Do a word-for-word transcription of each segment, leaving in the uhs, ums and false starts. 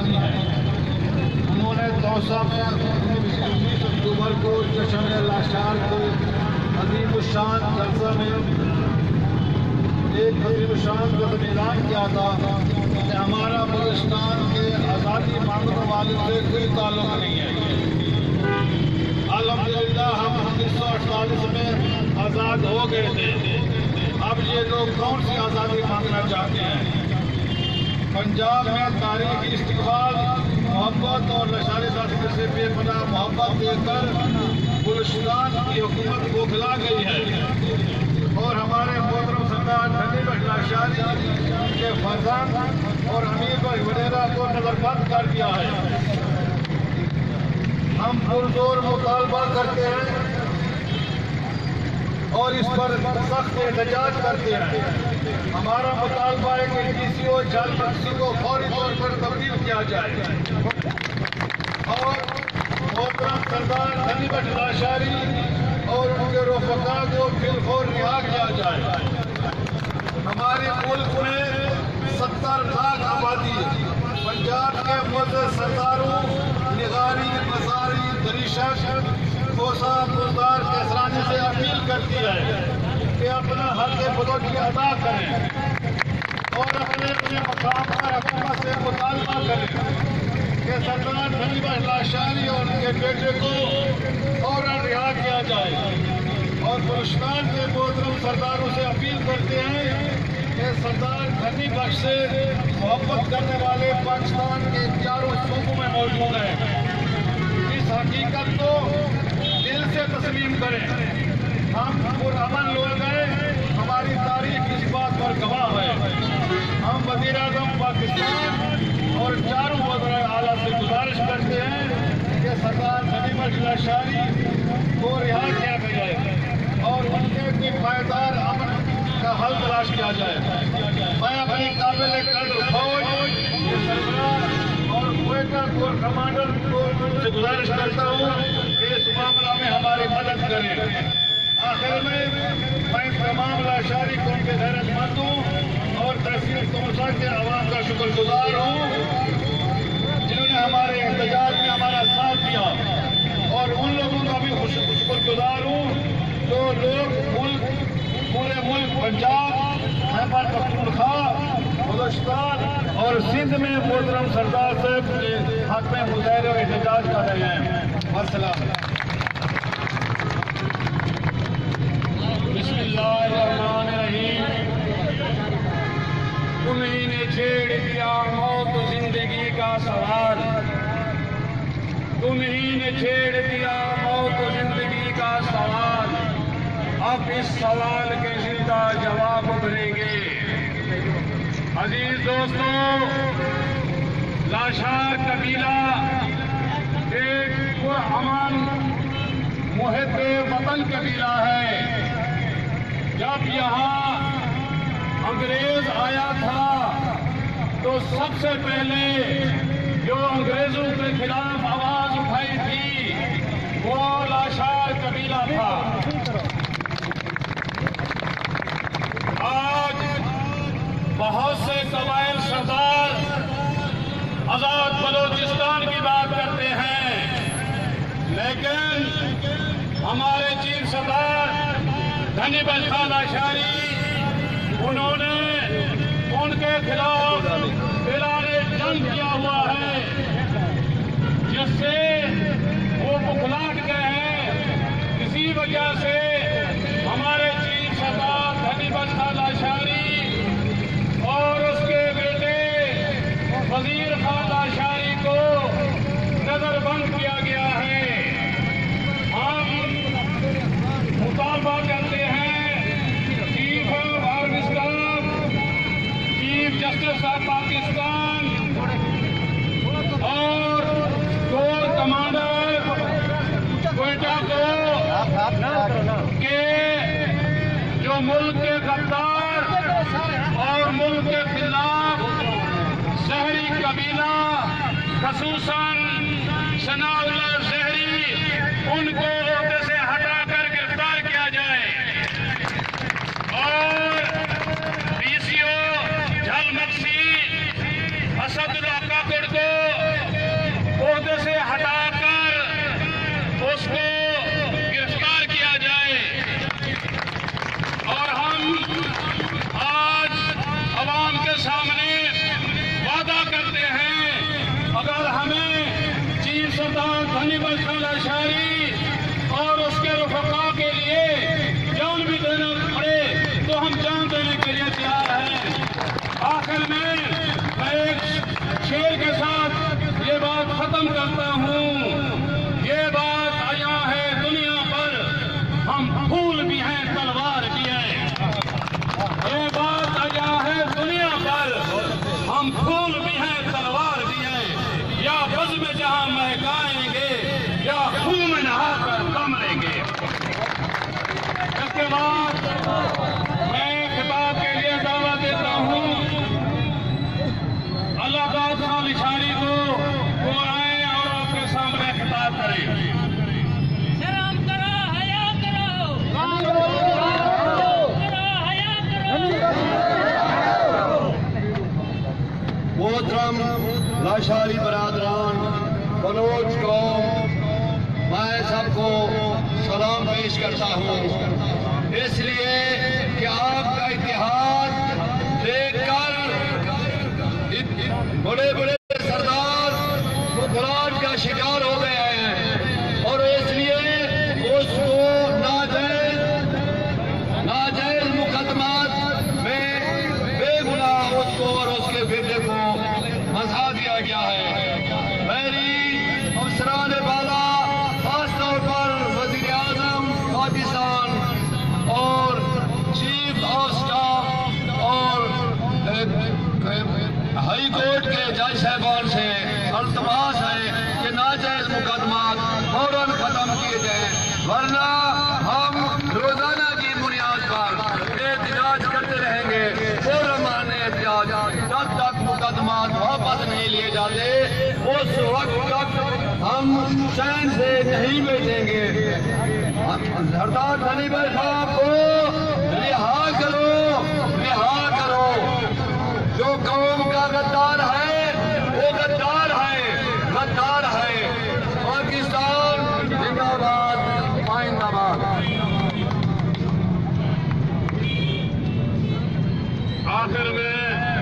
आज़ादी है। उन्होंने दौसा में उन्नीस अक्टूबर को जश्न लाशार को अजीमुशान जलसा में एक अजीमुशान का ऐलान किया था कि हमारा बलूचिस्तान के आज़ादी मांगने वाले से कोई ताल्लुक नहीं है। अल्हम्दुलिल्लाह हम उन्नीस सौ अड़तालीस में आज़ाद हो गए थे। अब ये लोग कौन सी आज़ादी मांगना चाहते हैं? पंजाब में तारीखी इस्तिकबाल मोहब्बत और लश्करी दास्ते से बेपनाह मोहब्बत देकर बलूचिस्तान की हुकूमत को खिला गई है और हमारे मोहतरम सरदार नजीब लाशारी के फरजान और अमीर भाई वडेरा को नजरबंद कर दिया है। हम पुरजोर मुतालबा करते हैं और इस पर सख्त एहतजाज करते हैं। हमारा मुतालबा है कि किसी और जाल बख्शी को फौरी तौर पर तब्दील किया जाए और मोहतरम सरदार नजीब लाशारी और उनके रफ़का को फिलफौर रिहा किया जाए। हमारे मुल्क में सत्तर लाख आबादी पंजाब के मुअज़्ज़ज़ सरदारों निगारी, मसारी, दरीशक, कोसा, बुलदार, कैसरानी से अपील करती है कि अपना हक बदौलती अदा करें और अपने अपने मकाम पर हुकूमत से मुतालबा करें कि सरदार नजीब लाशारी और उनके बेटे को फौरन रिहा किया जाए। और बलूचिस्तान के मोहतरम सरदारों से अपील करते हैं कि सरदार घनी बख्श से मोहब्बत करने वाले पाकिस्तान के चारों सूबों में मौजूद हैं। इस हकीकत को दिल से तस्लीम करें। हम पुरअमन लोग हैं, हमारी तारीख इस बात पर गवाह है। हम वज़ीर आज़म पाकिस्तान और चारों वज़राए आला से गुजारिश करते हैं कि सरदार नजीब लाशारी को रिहा किया जाए और उनके भी पायदार अमन का हल तलाश किया जाए। मैं अपनी काबिल कद्र फौज और क्वेटा कोर कमांडर को से गुजारिश करता हूँ कि इस मामला में हमारी मदद करें। आखिर में मैं तमाम लाशारी को उनके गैरतमंदों और तहसील तोसा के अवाम का शुक्रगुजार हूँ जिन्होंने हमारे एहतजाज में हमारा साथ दिया और उन लोगों का भी शुक्रगुजार हूँ जो लोग मुल्क पूरे मुल्क पंजाब, खैबर पख्तूनख्वा, बलूचिस्तान और सिंध में मोहतरम सरदार साहब के हक में मुजाहिरा और एहतजाज कर रहे हैं। अस्सलाम। बिस्मिल्लाहिर्रहमानिर्रहीम। तुम्हीं ने छेड़ दिया मौत जिंदगी का सवाल, तुम्हीं ने छेड़ दिया मौत जिंदगी का सवाल। अब इस सवाल के जिंदा जवाब उभरेंगे। अजीज दोस्तों, लाशार कबीला एक पुरअमन मुहिब वतन कबीला है। जब यहाँ अंग्रेज आया था तो सबसे पहले जो अंग्रेजों के खिलाफ आवाज उठाई थी वो लाशार कबीला था। आज बहुत से कबाइल सरदार आजाद बलूचिस्तान की बात करते हैं, लेकिन हमारे चीफ सरदार नजीब लाशारी उन्होंने उनके खिलाफ ऐलाने जंग किया हुआ है, जिससे वो बुखलाट गए हैं। इसी वजह से हमारे चीफ सरदार नजीब लाशारी और उसके बेटे वजीर खान लाशारी को नजरबंद किया गया है। हम मुतालबा करते हैं chief of army staff, chief justice of Pakistan और कोर कमांडर क्वेटा को के जो मुल्क के गद्दार और मुल्क के खिलाफ शहरी कबीला खसूसन सनाउल्लाह शहरी उनको ओहदे से हटाकर गिरफ्तार किया जाए और पीसीओ झलमक्सी असदुल्लाह काकुड़ को غنی بخش لاشاری اور اس کے رفقا کے لیے جان بھی دینا پڑے تو ہم جان دینے کے لیے تیار ہیں۔ آخر میں میں ایک شعر کے ساتھ یہ بات ختم کرتا ہوں۔ یہ بات آیا ہے دنیا پر، ہم پھول بھی ہیں تلوار بھی ہیں۔ یہ بات آیا ہے دنیا پر، ہم پھول بھی ہیں تلوار بھی ہیں۔ یا بزم میں جہاں مہکائیں گے یا خون میں نہا کر کم لیں گے۔ اس کے بعد میں خطاب کے لیے دعوت دیتا ہوں اللہ داد خان لاشاری کو، وہ آئیں اور آپ کے سامنے خطاب کریں۔ شرم کرو، حیا کرو، کرو، حیا کرو۔ محترم لاشاری برادران، بلوچ قوم، میں سب کو سلام پیش کرتا ہوں، اس لیے کہ آپ کا اتحاد دیکھ کر بڑے بڑے سردار بخراج کا شکار ہو گئے ہیں، اور اس لیے اس کو ناجائز ناجائز مقدمات میں بے گناہ اس کو اور اس کے بیٹے کو پھنسا دیا گیا ہے۔ میری افسران بالا، خاص طور پر وزیر اعظم پاکستان اور چیف آف اسٹاف اور ہائی کورٹ کے جج صاحبان سے التماس ہے کہ ناجائز مقدمات فوراً ختم کیے جائیں، ورنہ ہم روزانہ کی بنیاد پر احتجاج کرتے رہیں گے، پرامن احتجاج، جب تک مقدمات واپس نہیں لیے جاتے اس وقت تک ہم چین سے نہیں بیٹھیں گے۔ سردار غنی بخش صاحب کو رہا کرو، رہا کرو۔ جو قوم کا غدار ہے وہ غدار ہے، غدار ہے۔ پاکستان زندہ باد، آئندہ باد۔ آخر میں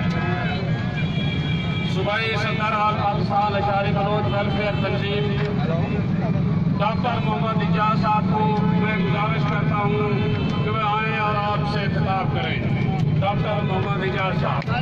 صوبائی صدر حال پاکستان لاشاری بلوچ ویلفیئر تنظیم ڈاکٹر محمد اجاز صاحب کو میں گزارش کرتا ہوں کہ وہ آئیں اور آپ سے خطاب کریں۔ ڈاکٹر محمد اجاز صاحب۔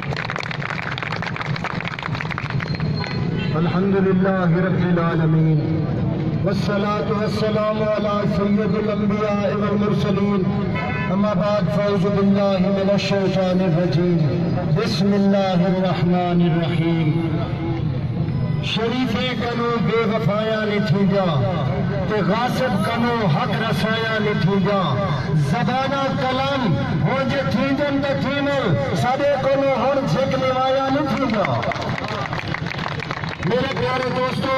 الحمدللہ رب العالمین والصلاة والسلام علی سید الانبیاء والمرسلین، اما بعد فاعوذ باللہ من الشیطان الرجیم، بسم اللہ الرحمن الرحیم۔ شریفے کنو بے وفایا لٹھی جا، تے غاصب کنو حق رسایا لٹھی جا، زبانہ کلام ہو جے تھیجن تے تھیمل، سادے کنو ہن جھک نوایا لٹھی جا۔ میرے پیارے دوستو،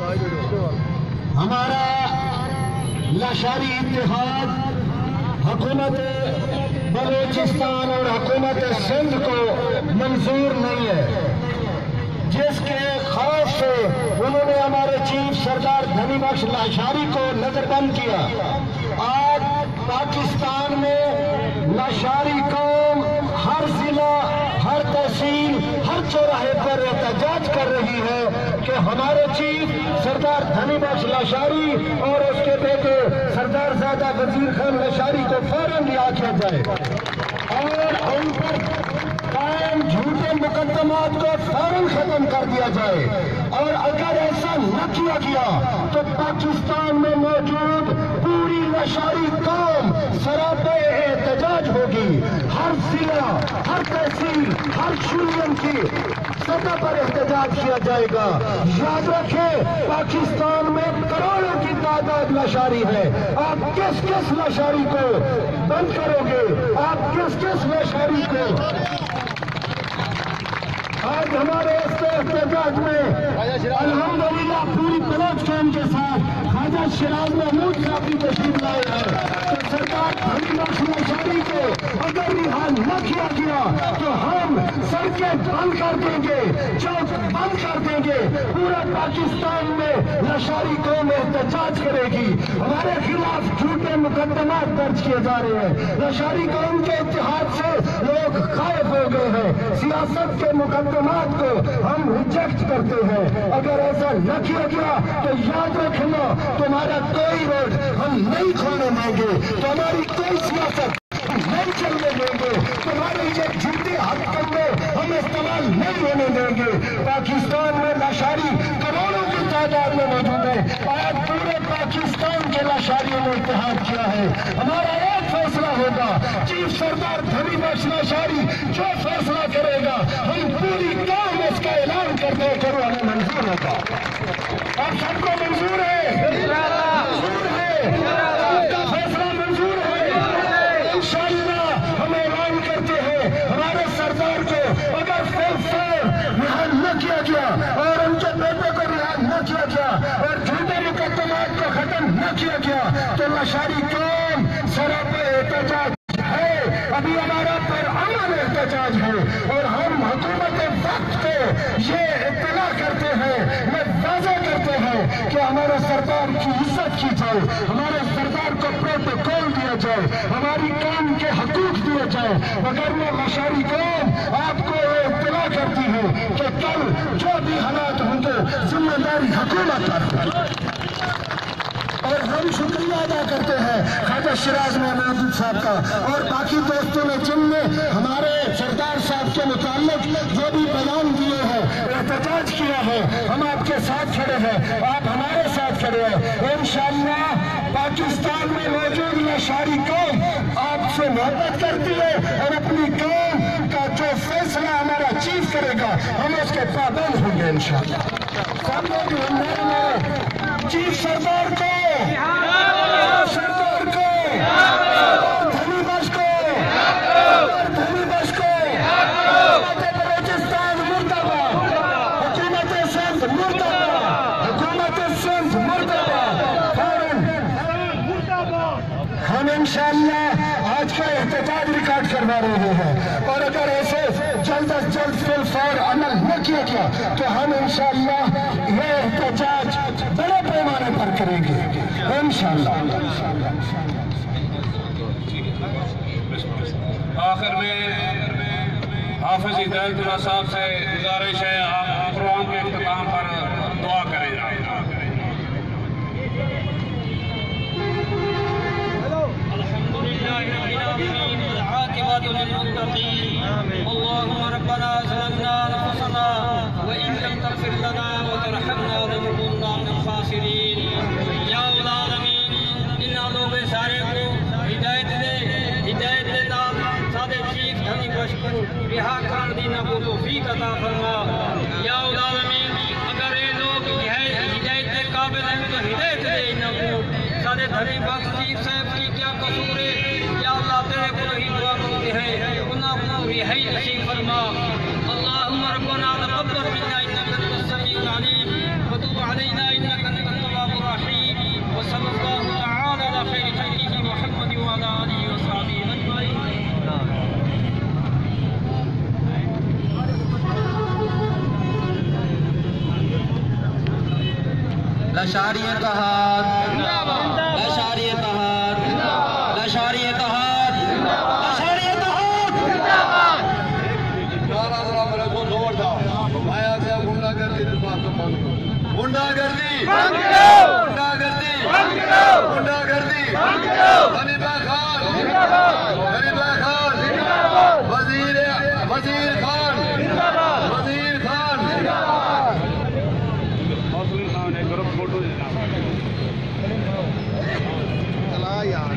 ہمارا لاشاری اتحاد حکومت بلوچستان اور حکومت سندھ کو منظور نہیں ہے، جس کے خوف سے انہوں نے ہمارے چیف سردار غنی بخش لاشاری کو نظر بند کیا۔ آج پاکستان میں لاشاری قوم ہر ضلع، ہر تحصیل، ہر چوراہے پر احتجاج کر رہی ہے کہ ہمارے چیف سردار غنی بخش لاشاری اور اس کے بیٹے سردار زادہ وزیر خان لاشاری کو فوراً رہا کیا جائے اور ان پر قائم جھوٹے مقدمات کو فوراً ختم کر دیا جائے، اور اگر ایسا نہ کیا گیا تو پاکستان میں موجود پوری لاشاری قوم سراپے احتجاج ہوگی۔ ہر ضلع، ہر تحصیل، ہر یونین کی سطح پر احتجاج کیا جائے گا۔ یاد رکھیں، پاکستان میں کروڑوں کی تعداد لاشاری ہے۔ آپ کس کس لاشاری کو بند کرو گے؟ آپ کس کس لاشاری کو؟ آج ہمارے اس احتجاج میں الحمدللہ پوری بلوچ قوم کے ساتھ خواجہ شیراز محمود صاحب بھی تشریف لائے ہیں، تو سرکار غنی بخش لاشاری کو اگر رہا نہ کیا گیا تو ہم سڑکیں بند کر دیں گے، چوک بند کر دیں گے، پورا پاکستان میں لاشاری قوم احتجاج کرے گی، ہمارے خلاف جھوٹے مقدمات درج کیے جا رہے ہیں، لاشاری قوم کے اتحاد سے لوگ غائب ہو گئے ہیں، سیاست کے مقدمات کو ہم ریجیکٹ کرتے ہیں۔ اگر ایسا نہ کیا گیا تو یاد رکھنا تمہارا کوئی روڈ ہم نہیں کھولنے دیں گے، تمہاری کوئی سیاست نہیں چلنے دیں گے، تمہارے یہ جھوٹے ہتھ کنڈے ہم استعمال نہیں ہونے دیں گے۔ پاکستان میں لاشاری کروڑوں کی تعداد میں موجود ہے، آج پورے پاکستان کے لاشاریوں نے اتحاد کیا ہے۔ ہمارا ایک فیصلہ ہوگا، چیف سردار دھنی بخش لاشاری جو فیصلہ کرے گا ہم پوری قوم اس کا اعلان کرتے کرو ہمیں منظور ہوگا۔ آپ سب کو منظور ہے؟ منظور ہے؟ آپ کا فیصلہ منظور ہے؟ انشاءاللہ ہم اعلان کرتے ہیں ہمارے سردار کو اگر فیصلہ رہا نہ کیا گیا اور ان کے بیٹے کو رہا نہ کیا گیا اور جھوٹے مقدمات کو ختم نہ کیا گیا تو لاشاری قوم سراپا احتجاج ہے، ابھی ہمارا پر امن احتجاج ہے اور ہم حکومت وقت کو یہ اطلاع کرتے ہیں، میں واضح کرتے ہیں کہ ہمارے سردار کی عزت کی جائے، ہمارے سردار کو پروٹوکول دیا جائے، ہماری قوم کے حقوق دیے جائے، مگر وہ لاشاری قوم آپ کو اطلاع کرتی ہے کہ کل جو بھی حالات ہوں گے ذمہ داری حکومت پر۔ اور ہم شکریہ ادا کرتے ہیں خواجہ شیراز محمود صاحب کا اور باقی دوستوں نے جن نے ہمارے سردار صاحب کے متعلق جو بھی بیان دیے ہیں، احتجاج کیا ہے، ہم آپ کے ساتھ کھڑے ہیں، آپ ہمارے ساتھ کھڑے ہیں۔ انشاءاللہ پاکستان میں موجود لاشاری قوم آپ سے محبت کرتی ہے اور اپنی قوم کا جو فیصلہ ہمارا چیف کرے گا ہم اس کے پابند ہوں گے انشاءاللہ۔ سب لوگ چیف سردار کو، سردار کو، دھنی بخش کو، دھنی بخش کو، حکومت بلوچستان مرد آباد، حکومت سندھ مرد آباد، حکومت سندھ مرد آباد۔ ہم انشاءاللہ آج کا احتجاج ریکارڈ کروا رہے ہیں اور اگر ایسے جلد از جلد فی الفور عمل نہ کیا گیا تو ہم انشاءاللہ یہ احتجاج بڑے پیمانے پر کریں گے انشاءاللہ۔ آخر میں حافظ ہدایت اللہ صاحب سے گزارش ہے آپ پروگرام کے اختتام پر دعا کریں۔ والعاقبة للمتقين اللهم ربنا ظلمنا أنفسنا وإن لم تغفر لنا وترحمنا لنكونن من الخاسرين یا العالمین ان لوگ سارے کو ہدایت دے ہدایت دے نال سادے چیف دھنی بخش کو رہا کرن دی نہ کو توفیق عطا فرما یا العالمین اگر یہ لوگ ہدایت کے قابل ہیں تو ہدایت دے نہ کو سادے دھنی بخش چیف صاحب کی کیا قصور ہے یا اللہ تیرے کو ہی دعا کرتے ہیں انہاں کو رہائی نصیب فرما اللهم ربنا تقبل منا انك انت السميع العليم وتب علينا انك انت التواب الرحيم وصلى الله تعالى على خير خلقه محمد وعلى اله وصحبه اجمعين۔ لاشاری اتحاد، لاشاری اتحاد، لاشاری اتحاد، لاشاری اتحاد۔ گنڈا گردی گنڈا گردی گنڈا گردی گنڈا گردی حنیفہ خان حنیفہ خان وزیر وزیر خان وزیر خان چلا یار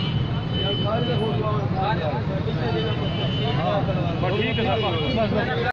ٹھیک ہے